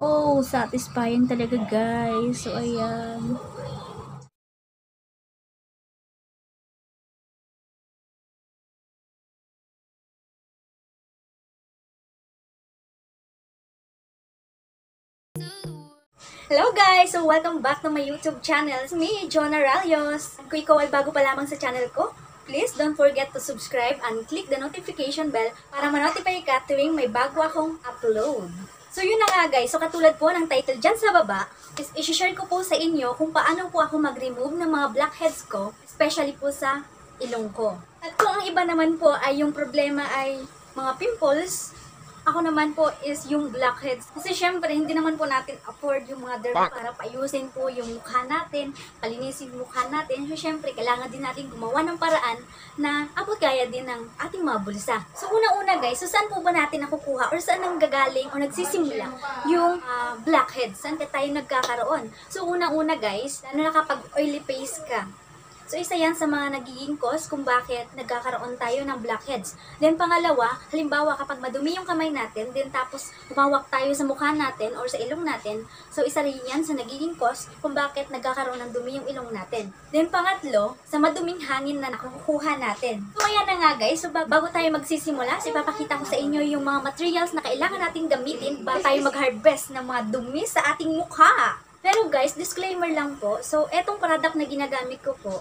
Oh, satisfying talaga guys. So, ayan. Hello guys! So, welcome back to my YouTube channel. It's me, Jonah Ralios. Kung ikaw ay bago pa lamang sa channel ko, please don't forget to subscribe and click the notification bell para ma-notify ka tuwing may bago akong upload. So, yun na nga guys. So, katulad po ng title dyan sa baba, is i-share ko po sa inyo kung paano po ako mag-remove ng mga blackheads ko, especially po sa ilong ko. At kung ang iba naman po ay yung problema ay mga pimples, ako naman po is yung blackheads. Kasi syempre, hindi naman po natin afford yung mga derma para paayusin po yung mukha natin, palinisin yung mukha natin. So syempre, kailangan din natin gumawa ng paraan na abot kaya din ng ating mga bulsa. So una-una guys, so saan po ba natin nakukuha or saan nang gagaling o nagsisimula yung blackheads? Saan ka tayo nagkakaroon? So una-una guys, lalo na kapag oily face ka. So, isa yan sa mga nagiging cause kung bakit nagkakaroon tayo ng blackheads. Then, pangalawa, halimbawa kapag madumi yung kamay natin, then tapos humawak tayo sa mukha natin or sa ilong natin, so isa rin yan sa nagiging cause kung bakit nagkakaroon ng dumi yung ilong natin. Then, pangatlo, sa maduming hangin na nakukuha natin. So, ayan na nga guys, so bago tayo magsisimula, so ipapakita ko sa inyo yung mga materials na kailangan nating gamitin bago tayo mag-harvest ng mga dumi sa ating mukha. Pero guys, disclaimer lang po, so etong product na ginagamit ko po,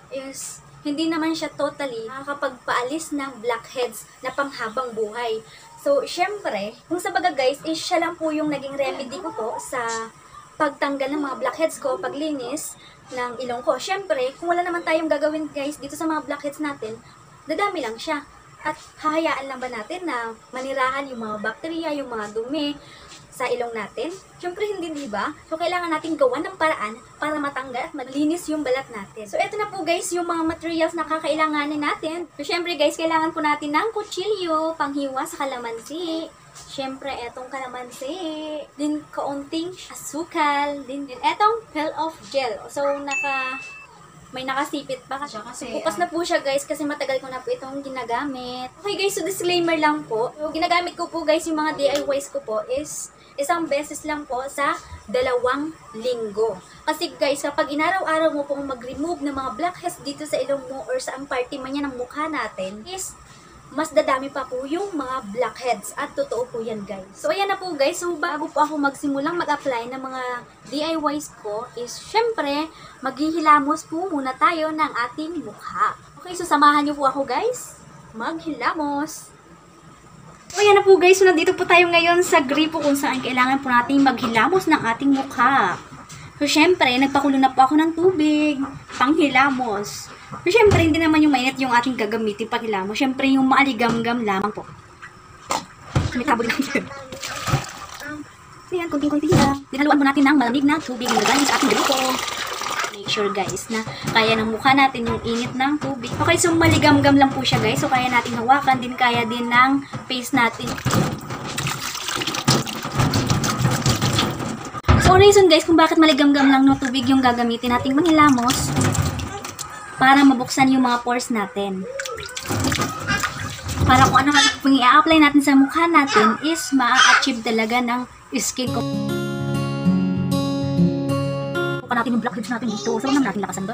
is hindi naman siya totally nakakapagpaalis ng blackheads na panghabang buhay. So, syempre, kung sa baga guys, is siya lang po yung naging remedy ko po sa pagtanggal ng mga blackheads ko, paglinis ng ilong ko. Syempre, kung wala naman tayong gagawin guys dito sa mga blackheads natin, dadami lang siya. At hahayaan lang ba natin na manirahan yung mga bakterya, yung mga dumi sa ilong natin? Syempre hindi, di ba? So, kailangan natin gawan ng paraan para matanggal at malinis yung balat natin. So, eto na po guys, yung mga materials na kakailanganin natin. So, syempre guys, kailangan po natin ng kutsilyo, panghiwa sa kalamansi. Syempre, etong kalamansi. Din, kaunting asukal. Din, etong peel off gel. So, may nakasipit pa kasi. Bukas na po siya guys kasi matagal ko na po itong ginagamit. Okay guys, so disclaimer lang po. So, ginagamit ko po guys yung mga DIYs ko po is isang beses lang po sa 2 linggo. Kasi guys, kapag inaraw-araw mo pong mag-remove ng mga blackheads dito sa ilong mo or sa ang party man yan ng mukha natin, is mas dadami pa po yung mga blackheads. At totoo po yan guys. So ayan na po guys. So bago po ako magsimulang mag-apply ng mga DIYs ko is syempre maghihilamos po muna tayo ng ating mukha. Okay, so samahan niyo po ako guys. Maghilamos! So ayan na po guys. So nandito po tayo ngayon sa gripo kung saan kailangan po natin maghilamos ng ating mukha. So syempre nagpakulo na po ako ng tubig panghilamos. So, syempre, hindi naman yung mainit yung ating gagamitin paghilamos. Syempre, yung maaligamgam lamang po. May tabog lang yun. So, yan, kunting-kunting lang. Dinaluan po natin ng malamig na tubig na galing sa ating grupo. Make sure, guys, na kaya ng mukha natin yung init ng tubig. Okay, so maligamgam lang po siya, guys. So, kaya natin hawakan din, kaya din ng face natin. So, reason, guys, kung bakit maligamgam lang ng tubig yung gagamitin nating manghilamos, para mabuksan yung mga pores natin. Para kung ano kung i-apply natin sa mukha natin is ma-achieve talaga ng skin ko. Kung natin yung blackheads natin dito, so naman natin lakasan doon.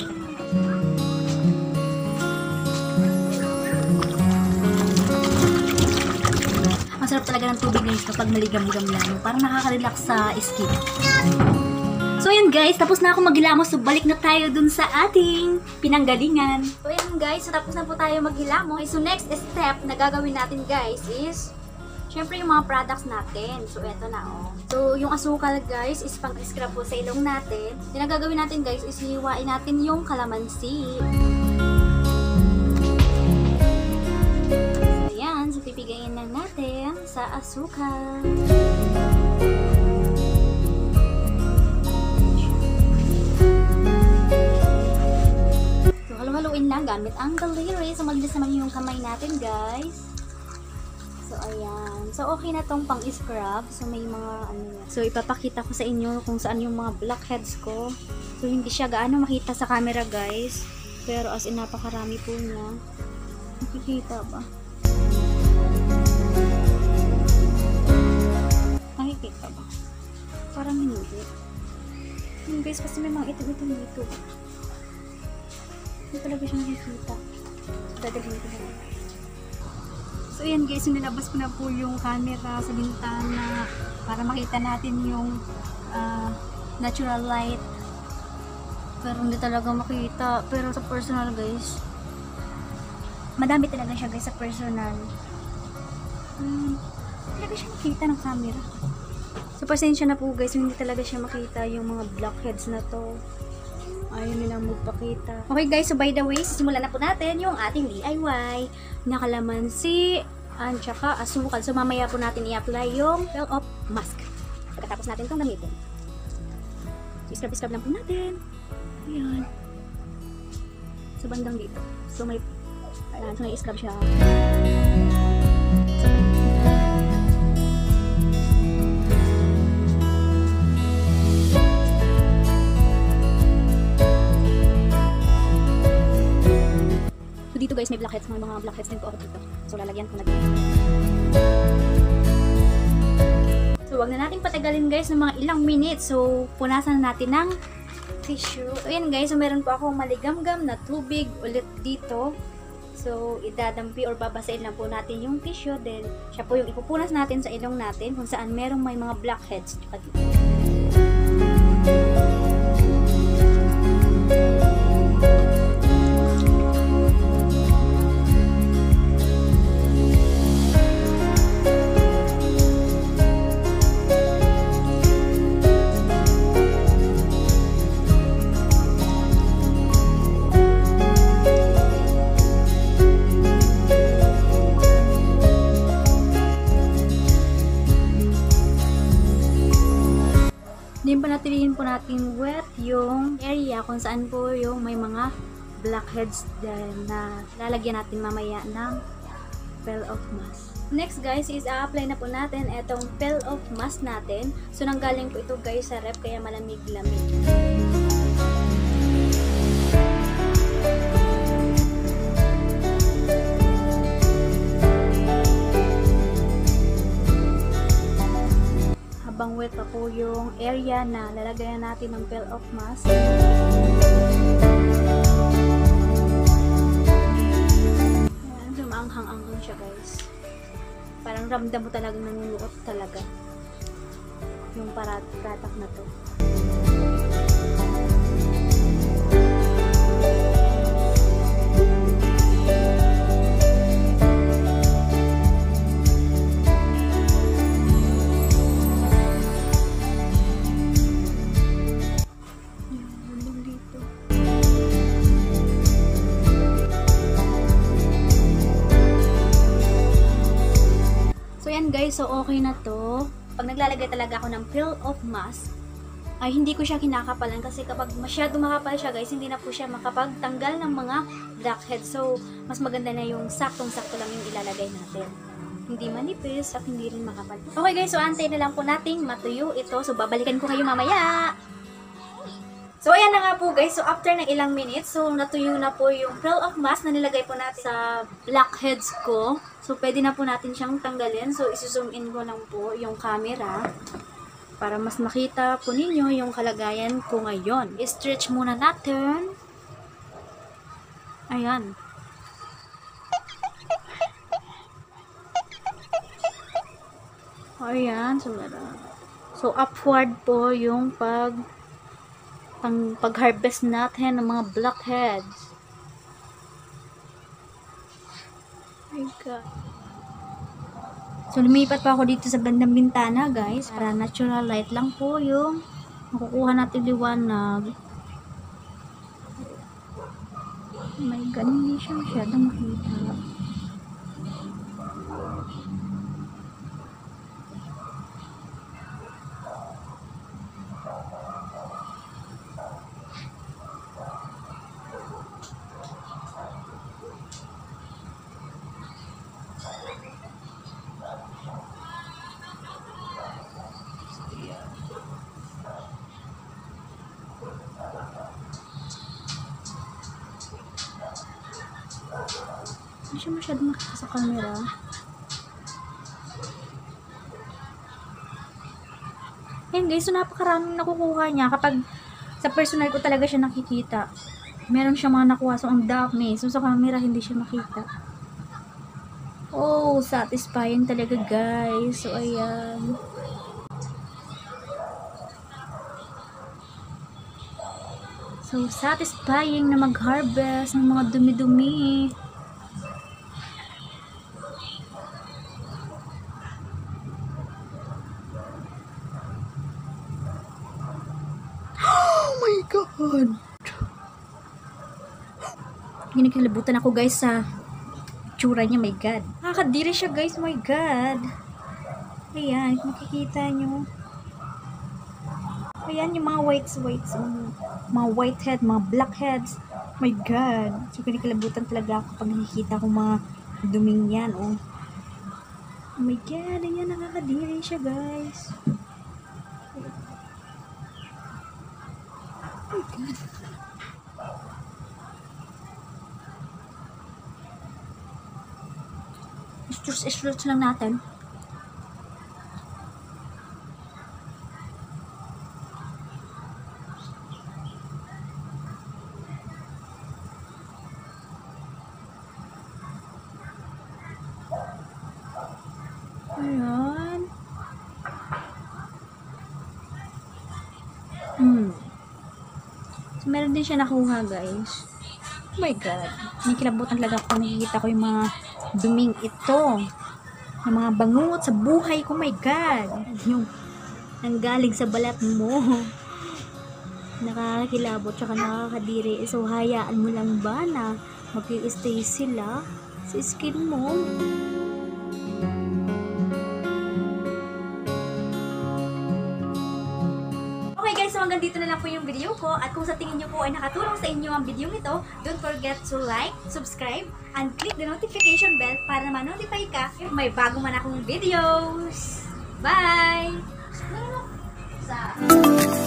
Ang sarap talaga ng tubig guys kapag maligam-gam lang. Parang nakaka-relax sa skin. So yun guys, tapos na ako maghilamos. So balik na tayo dun sa ating pinanggalingan. So yun guys, so tapos na po tayo maghilamos. So next step na gagawin natin guys is syempre yung mga products natin. So eto na oh. So yung asukal guys is pang-scrub po sa ilong natin. Yung gagawin natin guys is hiwain natin yung kalamansi. So yan, so pipigayin lang natin sa asukal. Haluin lang gamit ang daliri. So, malinis naman yung kamay natin, guys. So, ayan. So, okay na tong pang-scrub. So, may mga ano. So, ipapakita ko sa inyo kung saan yung mga blackheads ko. So, hindi siya gaano makita sa camera, guys. Pero, as in, napakarami po niya. Nakikita ba? Nakikita. makikita ba? Parang hindi. Yung guys, kasi may mga itim-itim dito. Hindi talaga siya nakikita. Dadalhin ko na. So ayan guys, nilabas ko na po yung camera sa bintana para makita natin yung natural light. Pero hindi talaga makita. Pero sa personal guys, madami talaga siya guys sa personal. Talaga siya makita ng camera. So pasensya na po guys, hindi talaga siya makita yung mga blackheads na to. Ayaw nilang magpakita. Okay guys, so by the way, simulan na po natin yung ating DIY na kalamansi at saka asukal. So mamaya po natin i-apply yung peel off mask. Pagkatapos natin itong gamitin. So scrub lang po natin. Ayan. Sa bandang dito. So may scrub siya. So dito guys, may blackheads, mga blackheads din po ako dito. So lalagyan ko na dito. So wag na natin patagalin guys ng mga ilang minutes. So punasan na natin ng tissue. So ayan guys, so meron po akong maligamgam na tubig ulit dito. So idadampi or babasain lang po natin yung tissue. Then siya po yung ipupunas natin sa ilong natin kung saan merong may mga blackheads. Then panatilihin po natin wet yung area kung saan po yung may mga blackheads din na lalagyan natin mamaya ng peel off mask. Next guys is a-apply na po natin itong peel off mask natin. So nanggaling po ito guys sa ref kaya malamig-lamig. Habang wet pa po yung area na lalagayan natin ng peel off mask. Ayan, sumaanghang-anghang siya guys. Parang ramdam mo talagang nanuluot talaga yung paratak na to. Guys, so okay na to. Pag naglalagay talaga ako ng peel off mask, ay hindi ko siya kinakapalan kasi kapag masyado makapal siya guys, hindi na po siya makapagtanggal ng mga blackheads. So, mas maganda na yung saktong-sakto lang yung ilalagay natin. Hindi manipis at hindi rin makapal. Okay guys, so antay na lang po nating matuyo ito. So, babalikan ko kayo mamaya. So, ayan na nga po guys. So, after ng ilang minutes, so natuyo na po yung peel off mask na nilagay po natin sa blackheads ko. So, pwede na po natin siyang tanggalin. So, isi-zoom in ko lang po yung camera para mas makita po ninyo yung kalagayan ko ngayon. I-stretch muna natin. Ayan. Ayan. So, upward po yung pag-harvest natin ng mga blackheads. Oh my God. So, lumipat pa ako dito sa bandang bintana, guys. Para natural light lang po yung makukuha natin liwanag. Oh my God, hindi siya masyadong makita. Hindi siya masyadong makita sa camera. Ayan guys, so napakaraming nakukuha niya kapag sa personal ko talaga siya nakikita. Meron siya mga nakuha, so ang dami. So sa camera hindi siya makita. Oh, satisfying talaga guys. So ayan. So satisfying na mag-harvest ng mga dumi-dumi. Oh my god. Ginakalibutan ako guys sa tsura niya, my god. Nakakadiri siya guys, my god. Ayan, makikita nyo. Ayan yung mga whites, mga whitehead, mga blackheads. My god. So ginakalibutan talaga ako pag nakikita ko mga duming yan, oh. Oh my god, ayan, nakakadiri siya guys. Oh my god. Istrus lang natin. Ayan. So, meron din siya nakuha guys. Oh my god. Kinikilabutan talaga ako. Nakikita ko yung mga duming ito. Yung mga bangungot sa buhay ko. Oh my god. Yung nanggaling sa balat mo. Nakakilabot tsaka nakakadiri. So hayaan mo lang ba na mag-i-stay sila sa skin mo? So hanggang dito na lang po yung video ko, at kung sa tingin nyo po ay nakatulong sa inyo ang video nito, don't forget to like, subscribe, and click the notification bell para ma-notify ka if may bago man akong videos. Bye!